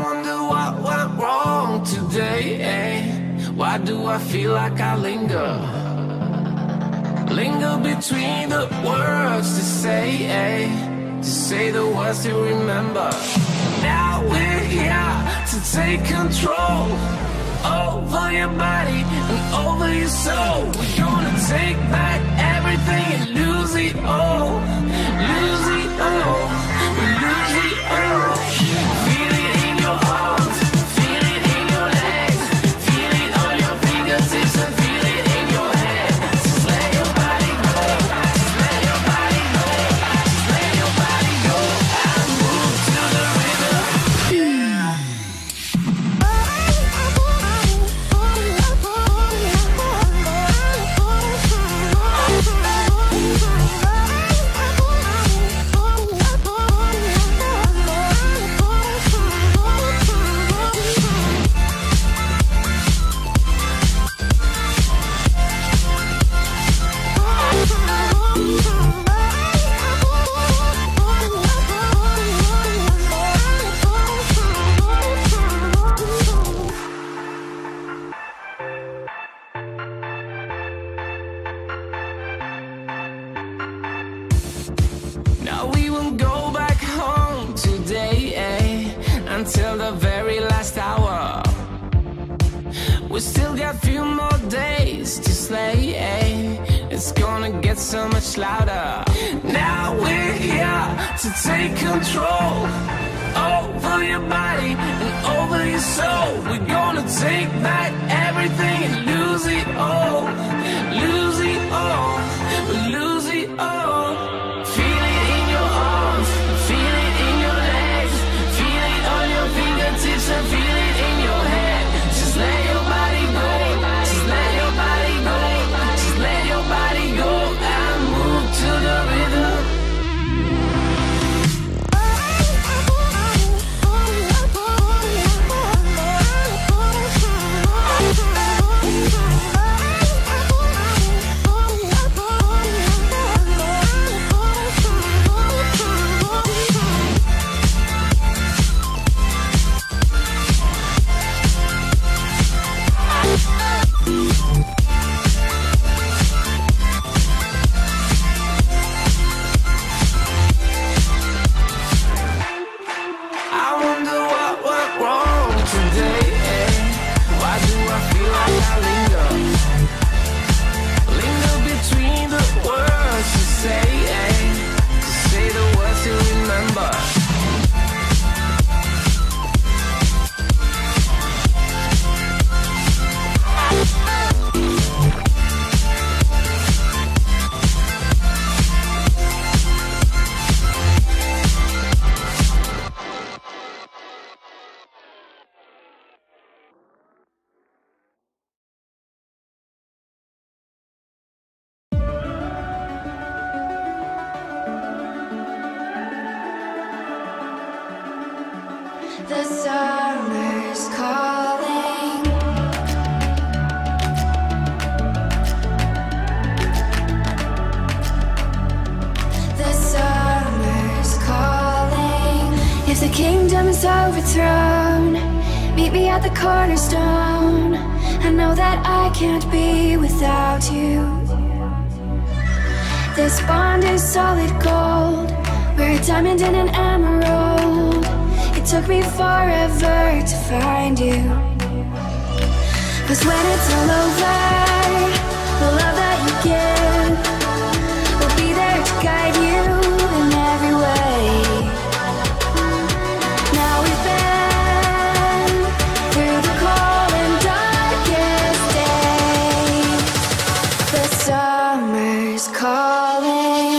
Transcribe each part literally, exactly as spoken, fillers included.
wonder what went wrong today, eh? Why do I feel like I linger? Linger between the words to say, eh? To say the words to remember. Now we're here to take control over your body and over your soul. We're gonna take back everything and lose it all. Lose it all. We lose it all. Feel it in your arms, feel it in your legs, feel it on your fingertips and feel it in your head. Just let your body go, just let your body go, just let your body go and move to the rhythm. Now we won't go back home today, eh? Until the very last hour. We still got few more days to slay, eh? It's gonna get so much louder. Now we're here to take control over your body and over your soul. We're gonna take back everything and lose it all. Lose it all. We lose it all. Feel it in your arms, feel it in your legs, feel it on your fingertips and feel it in your head. Just let your body go, just let your body go, just let your body go and move to the rhythm. I wonder what went wrong today, eh? Why do I feel like I linger? Linger between the words to say, eh? To say the words to remember. The summer's calling. The summer's calling. If the kingdom is overthrown, meet me at the cornerstone. I know that I can't be without you. This bond is solid gold. We're a diamond and an emerald. It took me forever to find you. 'Cause when it's all over, the love that you give will be there to guide you in every way. Now we've been through the cold and darkest days. The summer's calling.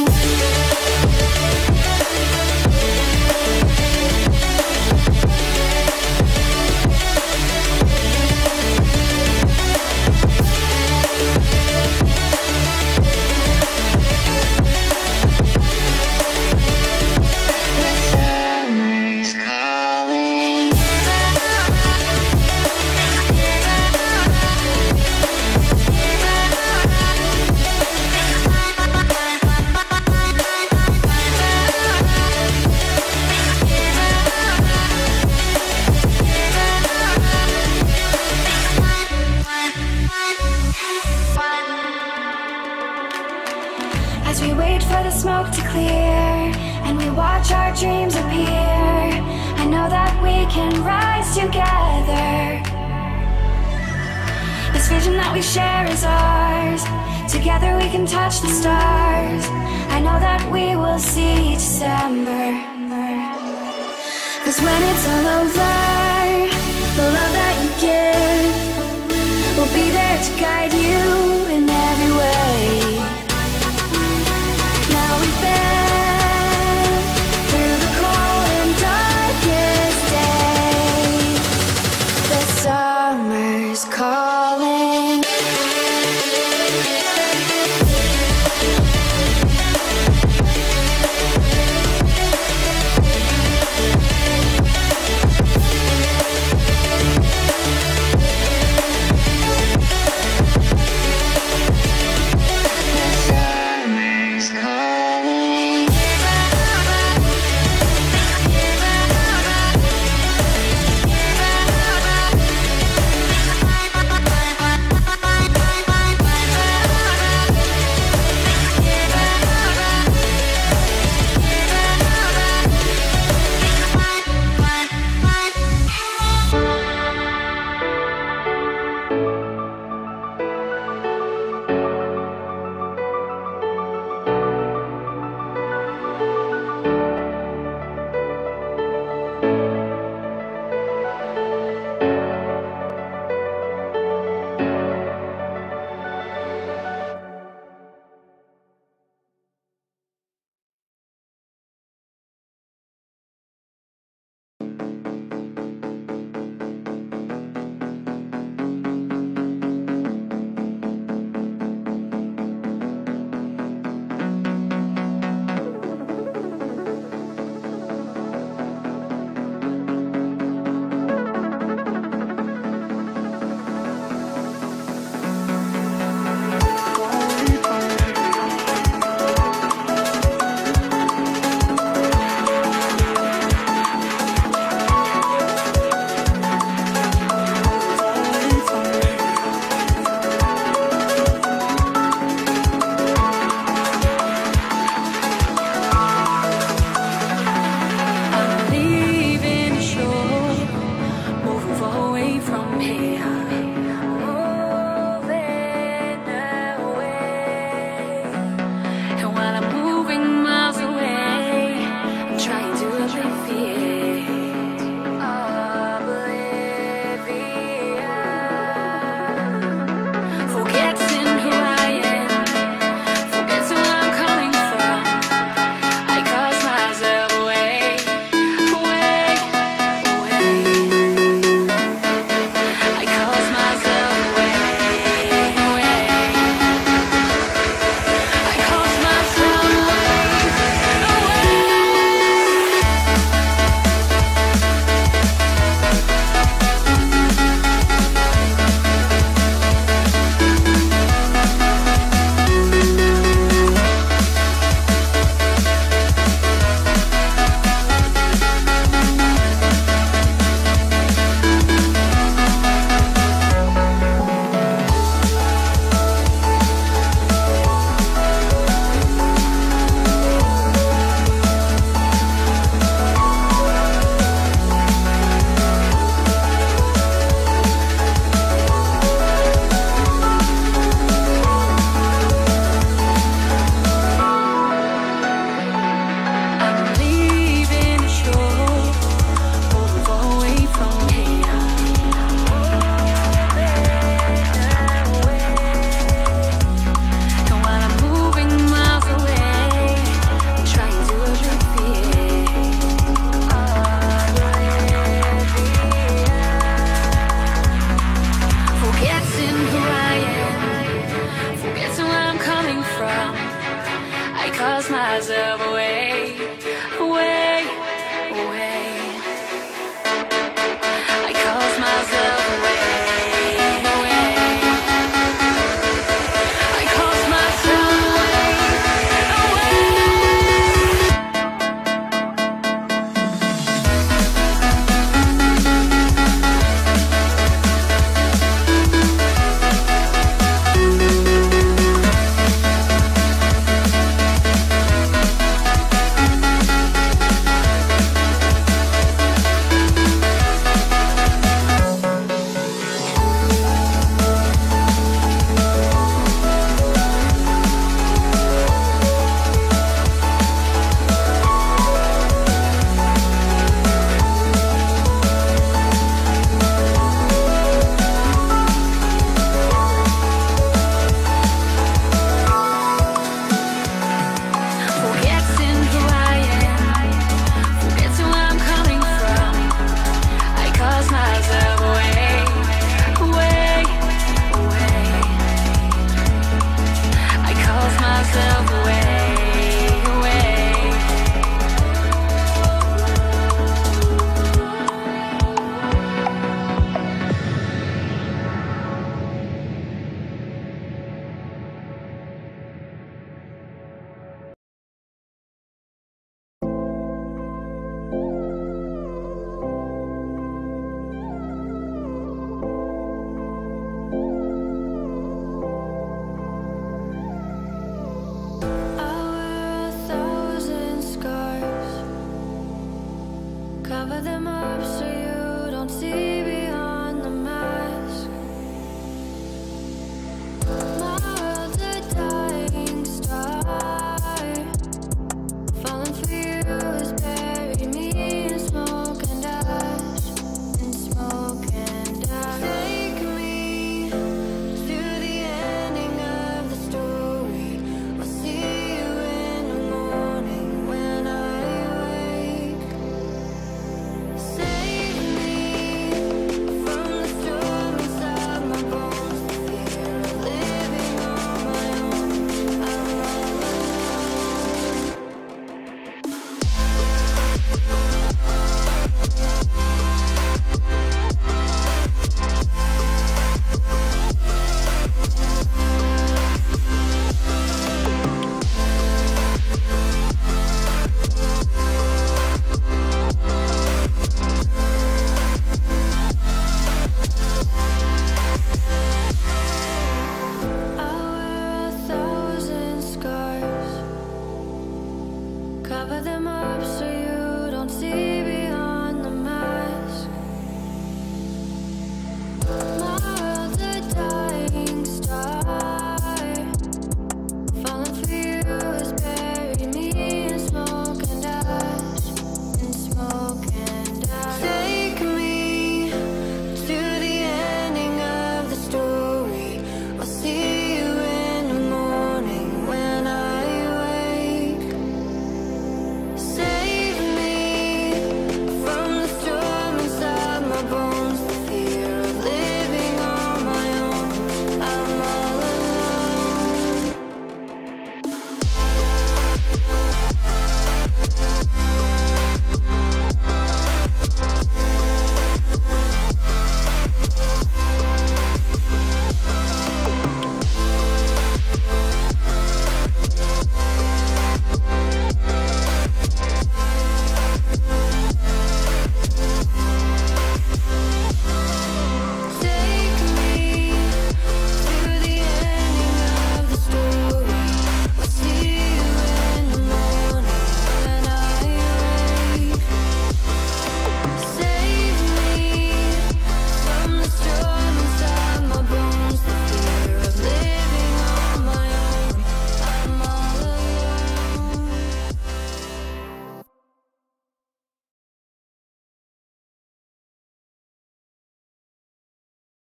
can rise together. This vision that we share is ours. Together we can touch the stars. I know that we will see December. Cause when it's all over, the love that you give will be there to guide you.